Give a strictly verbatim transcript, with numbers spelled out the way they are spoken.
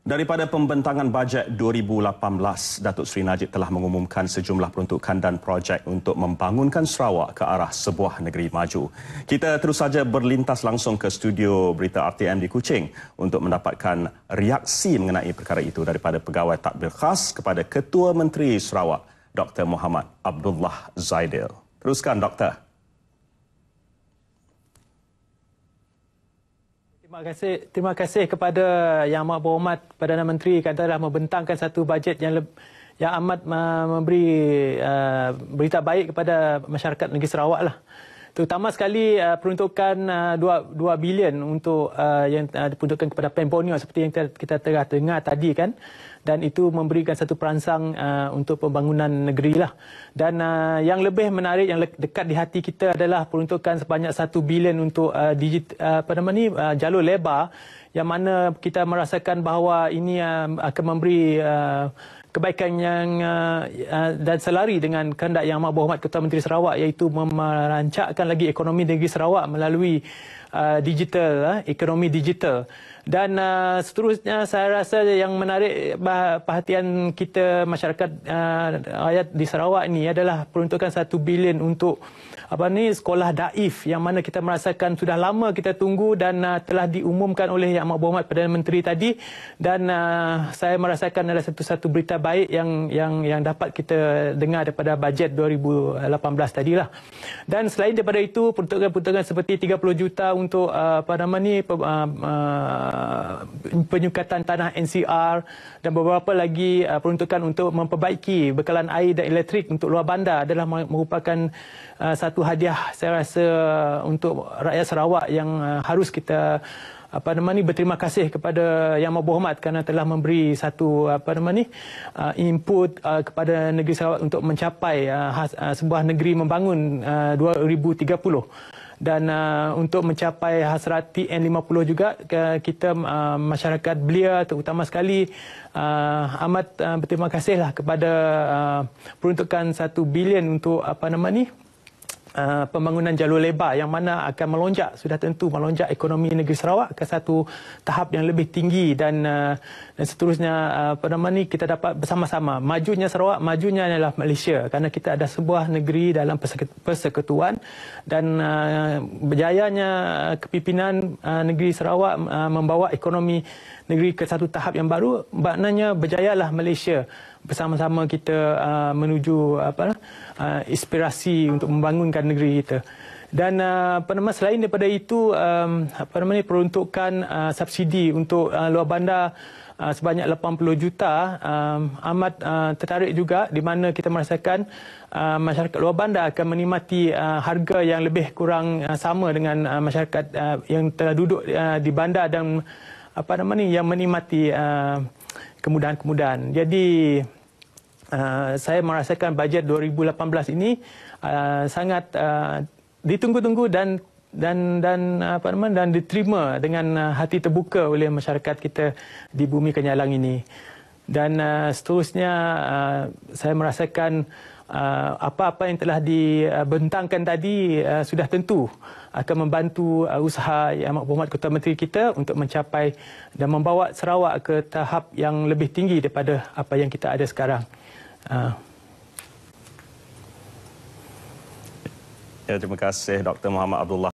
Daripada pembentangan bajet dua ribu lapan belas, Datuk Seri Najib telah mengumumkan sejumlah peruntukan dan projek untuk membangunkan Sarawak ke arah sebuah negeri maju. Kita terus saja berlintas langsung ke studio berita R T M di Kuching untuk mendapatkan reaksi mengenai perkara itu daripada Pegawai Tadbir Khas kepada Ketua Menteri Sarawak, Doktor Muhammad Abdullah Zaidil. Teruskan, Doktor. Terima kasih, terima kasih kepada Yang Amat Berhormat Perdana Menteri kerana telah membentangkan satu bajet yang lebih, yang amat memberi uh, berita baik kepada masyarakat negeri Sarawak lah. Terutama sekali uh, peruntukan uh, dua bilion untuk uh, yang uh, diperuntukkan kepada Plan Borneo seperti yang kita telah dengar tadi kan, dan itu memberikan satu perangsang uh, untuk pembangunan negeri lah. Dan uh, yang lebih menarik, yang dekat di hati kita adalah peruntukan sebanyak satu bilion untuk uh, digit, uh, apa nama ni, uh, jalur lebar, yang mana kita merasakan bahawa ini uh, akan memberi uh, kebaikan yang uh, uh, dan selari dengan kehendak Yang Amat Berhormat Ketua Menteri Sarawak, iaitu merancakkan lagi ekonomi negeri Sarawak melalui uh, digital, uh, ekonomi digital. Dan uh, seterusnya saya rasa yang menarik perhatian kita masyarakat uh, rakyat di Sarawak ini adalah peruntukan satu bilion untuk apa ni, sekolah daif, yang mana kita merasakan sudah lama kita tunggu dan uh, telah diumumkan oleh Yang Amat Berhormat Perdana Menteri tadi, dan uh, saya merasakan adalah satu-satu berita baik yang yang yang dapat kita dengar daripada bajet dua ribu lapan belas tadilah. Dan selain daripada itu, peruntukan-peruntukan seperti tiga puluh juta untuk uh, apa nama ni, uh, uh, penyukatan tanah N C R, dan beberapa lagi uh, peruntukan untuk memperbaiki bekalan air dan elektrik untuk luar bandar adalah merupakan uh, satu hadiah saya rasa untuk rakyat Sarawak yang uh, harus kita apa nama ni, berterima kasih kepada Yang Amat Berhormat kerana telah memberi satu apa nama ni, uh, input uh, kepada negeri Sarawak untuk mencapai uh, has, uh, sebuah negeri membangun uh, dua ribu tiga puluh. Dan uh, untuk mencapai hasrat T N lima puluh juga, kita uh, masyarakat belia terutama sekali uh, amat uh, berterima kasihlah kepada uh, peruntukan satu bilion untuk apa nama ni, Uh, pembangunan jalur lebar, yang mana akan melonjak, sudah tentu melonjak ekonomi negeri Sarawak ke satu tahap yang lebih tinggi, dan uh, dan seterusnya uh, apa nama ni, kita dapat bersama-sama majunya Sarawak, majunya adalah Malaysia, kerana kita ada sebuah negeri dalam persekutuan, dan uh, berjayanya kepimpinan uh, negeri Sarawak uh, membawa ekonomi negeri ke satu tahap yang baru, maknanya berjayalah Malaysia. Bersama-sama kita uh, menuju apa uh, inspirasi untuk membangunkan negeri kita. Dan uh, apa nama, selain daripada itu, um, apa nama ni, peruntukan uh, subsidi untuk uh, luar bandar uh, sebanyak lapan puluh juta um, amat uh, tertarik juga, di mana kita merasakan uh, masyarakat luar bandar akan menikmati uh, harga yang lebih kurang uh, sama dengan uh, masyarakat uh, yang telah duduk uh, di bandar dan apa nama ni, yang menikmati uh, kemudahan-kemudahan. Jadi uh, saya merasakan bajet dua ribu lapan belas ini uh, sangat uh, ditunggu-tunggu dan dan dan apa nama, dan diterima dengan uh, hati terbuka oleh masyarakat kita di Bumi Kenyalang ini. Dan uh, seterusnya uh, saya merasakan uh, apa-apa yang telah dibentangkan tadi uh, sudah tentu akan membantu uh, usaha Yang Amat Berhormat Ketua Menteri kita untuk mencapai dan membawa Sarawak ke tahap yang lebih tinggi daripada apa yang kita ada sekarang. Uh. Ya, terima kasih Doktor Muhammad Abdullah.